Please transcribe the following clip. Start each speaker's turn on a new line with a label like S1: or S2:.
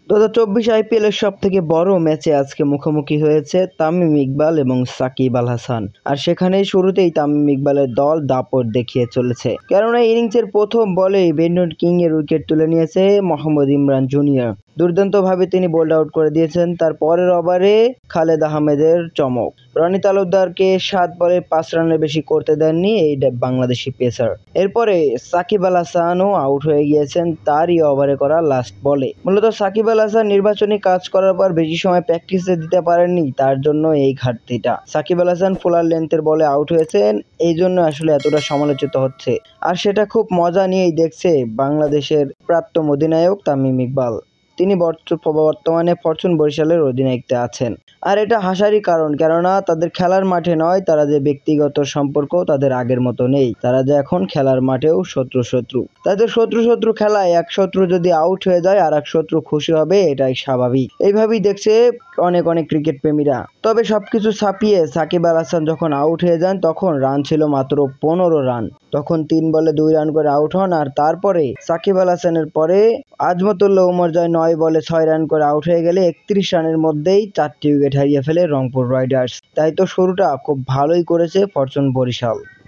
S1: 2024 আইপিএলের সবথেকে বড় ম্যাচে আজকে মুখোমুখি হয়েছে তামিম ইকবাল এবং সাকিব আল হাসান। আর সেখানেই শুরুতেই তামিম ইকবালের দল দাপট দেখিয়ে চলেছে, কেননা ইনিংসের প্রথম বলেই বেন্টন কিং এর উইকেট তুলে নিয়েছে মোহাম্মদ ইমরান জুনিয়র। দুর্দান্তভাবে তিনি বোল্ড আউট করে দিয়েছেন। তার পরের ওভারে খালেদ আহমেদের চমক, রনি তালুকদারকে 7 বলে 5 রানের বেশি করতে দেননি এই বাংলাদেশি পেসার। এরপরে সাকিব আল হাসানও আউট হয়ে গিয়েছেন তারই ওভারে করা লাস্ট বলে। মূলত সাকিব আল হাসান নির্বাচনী কাজ করার পর বেশি সময় প্র্যাকটিসে দিতে পারেননি, তার জন্য এই ঘাটতিটা। সাকিব আল হাসান ফুলার লেন্থের বলে আউট হয়েছেন, এই জন্য আসলে এতটা সমালোচিত হচ্ছে। আর সেটা খুব মজা নিয়েই দেখছে বাংলাদেশের প্রাক্তন অধিনায়ক তামিম ইকবাল। তিনি বর্তমানে ফরচুন বরিশালের অধিনায়কত্বে আছেন। আর এটা হাসারই কারণ, কেননা তাদের খেলার মাঠে নয়, তারা যে ব্যক্তিগত সম্পর্ক তাদের আগের মতো নেই। তারা যে এখন খেলার মাঠেও শত্রু। তাদের শত্রু খেলায় এক শত্রু যদি আউট হয়ে যায় আর এক শত্রু খুশি হবে, এটাই স্বাভাবিক। এইভাবেই দেখছে অনেক ক্রিকেট প্রেমীরা। তবে সবকিছু ছাপিয়ে সাকিব আল হাসান যখন আউট হয়ে যান তখন রান ছিল মাত্র 15 রান। তখন 3 বলে 2 রান করে আউট হন। আর তারপরে সাকিব আল হাসানের পরে আজমতুল্লাহ উমর জয় 9 বলে 6 রান করে আউট হয়ে গেলে 31 রানের মধ্যেই 4টি উইকেট হারিয়ে ফেলে রংপুর রাইডার্স। তাই তো শুরুটা খুব ভালোই করেছে ফরচুন বরিশাল।